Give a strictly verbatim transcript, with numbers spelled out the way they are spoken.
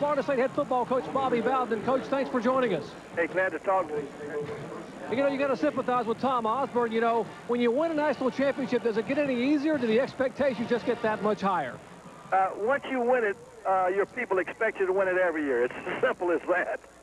Florida State head football coach Bobby Bowden. Coach, thanks for joining us. Hey, glad to talk to you. You know, you got to sympathize with Tom Osborne. You know, when you win a national championship, does it get any easier? Do the expectations just get that much higher? Uh, once you win it, uh, your people expect you to win it every year. It's as simple as that.